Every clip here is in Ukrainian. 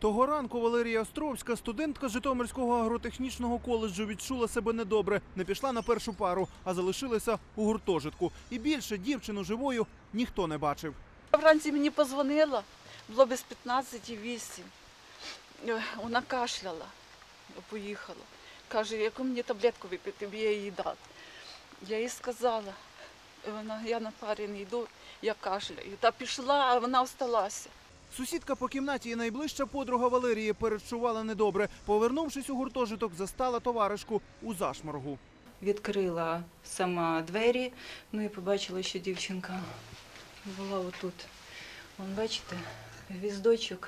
Того ранку Валерія Островська, студентка Житомирського агротехнічного коледжу, відчула себе недобре. Не пішла на першу пару, а залишилася у гуртожитку. І більше дівчину живою ніхто не бачив. Вранці мені подзвонила, було без 15:08. Вона кашляла, поїхала. Каже, яку мені таблетку випити, я їй дати. Я їй сказала, я на парі не йду, я кашляю. Та пішла, а вона осталася. Сусідка по кімнаті і найближча подруга Валерії передчувала недобре. Повернувшись у гуртожиток, застала товаришку у зашморгу. Відкрила сама двері, і побачила, що дівчинка була отут. Вон, бачите, гвіздочок.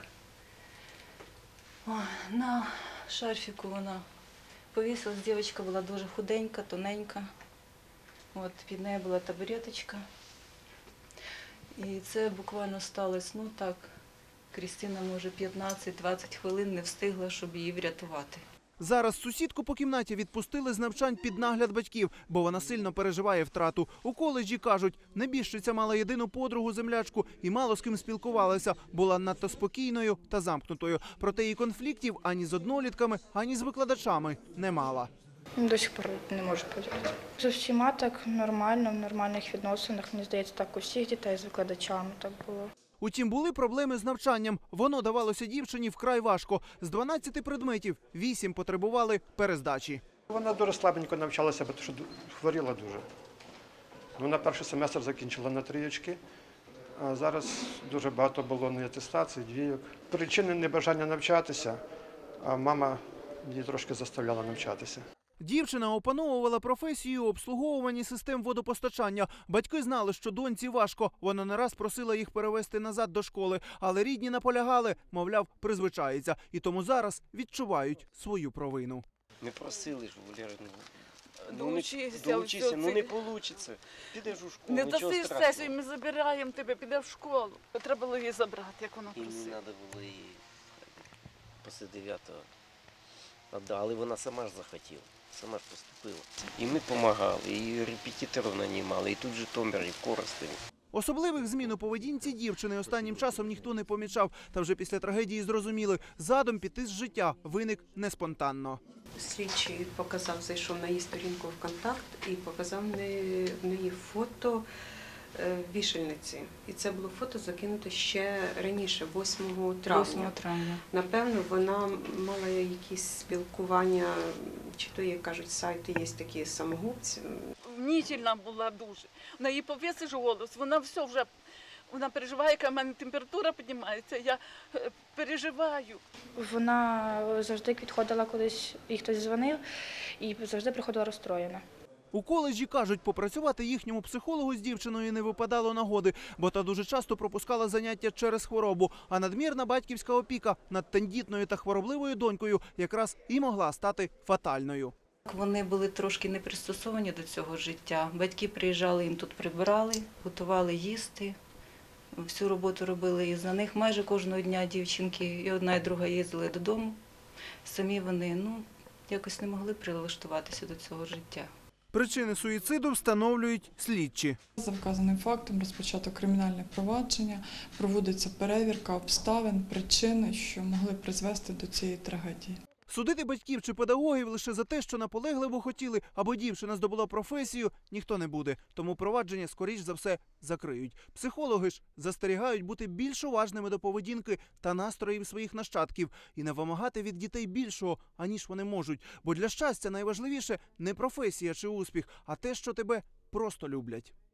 На шарфіку вона повісилась. Дівчинка була дуже худенька, тоненька. От, під нею була табуреточка. І це буквально сталося, так, Крістіна, може, 15-20 хвилин не встигла, щоб її врятувати. Зараз сусідку по кімнаті відпустили з навчань під нагляд батьків, бо вона сильно переживає втрату. У коледжі кажуть, небіжчиця мала єдину подругу-землячку і мало з ким спілкувалася. Була надто спокійною та замкнутою. Проте її конфліктів ані з однолітками, ані з викладачами не мала. До сих пор не можу поділити. З усіма так нормально, в нормальних відносинах. Мені здається, так у всіх дітей з викладачами так було. Утім, були проблеми з навчанням. Воно давалося дівчині вкрай важко. З 12 предметів 8 потребували перездачі. Вона дуже слабенько навчалася, бо що хворіла дуже. Вона перший семестр закінчила на 3 очки, а зараз дуже багато було неатестацій, 2. Причини небажання навчатися, а мама її трошки заставляла навчатися. Дівчина опановувала професію у обслуговуванні систем водопостачання. Батьки знали, що доньці важко. Вона не раз просила їх перевести назад до школи. Але рідні наполягали, мовляв, призвичається. І тому зараз відчувають свою провину. Ми просили ж, Валера, Доучися, не вийде. Підеш у школу, Не нічого дасиш страшного. сесію, ми забираємо тебе, піде в школу. Треба було її забрати, як вона І не просила. треба було її після 9-го. Але вона сама ж захотіла, сама ж поступила. І ми допомагали, і репетиторів нанімали, і тут в Житомирі, в Коростені. Особливих змін у поведінці дівчини останнім часом ніхто не помічав. Та вже після трагедії зрозуміли, задум піти з життя виник не спонтанно. Слідчий показав, зайшов на її сторінку ВКонтакт і показав в неї фото вішальниці. І це було фото закинуте ще раніше, 8 травня. 8 травня. Напевно, вона мала якісь спілкування, чи то, як кажуть, сайти є такі самогубці. Мнітельна була дуже. На її повісиш голос, вона все вже, вона переживає, яка в мене температура піднімається, я переживаю. Вона завжди підходила кудись, їй хтось дзвонив, і завжди приходила розстроєна. У коледжі кажуть, попрацювати їхньому психологу з дівчиною не випадало нагоди, бо та дуже часто пропускала заняття через хворобу. А надмірна батьківська опіка над тендітною та хворобливою донькою якраз і могла стати фатальною. Вони були трошки не пристосовані до цього життя. Батьки приїжджали, їм тут прибирали, готували їсти. Всю роботу робили із-за них. Майже кожного дня дівчинки, і одна, і друга їздили додому. Самі вони якось не могли прилаштуватися до цього життя. Причини суїциду встановлюють слідчі. За вказаним фактом розпочато кримінальне провадження, проводиться перевірка обставин, причин, що могли призвести до цієї трагедії. Судити батьків чи педагогів лише за те, що наполегливо хотіли, аби дівчина здобула професію, ніхто не буде. Тому провадження, скоріш за все, закриють. Психологи ж застерігають бути більш уважними до поведінки та настроїв своїх нащадків і не вимагати від дітей більшого, аніж вони можуть. Бо для щастя найважливіше не професія чи успіх, а те, що тебе просто люблять.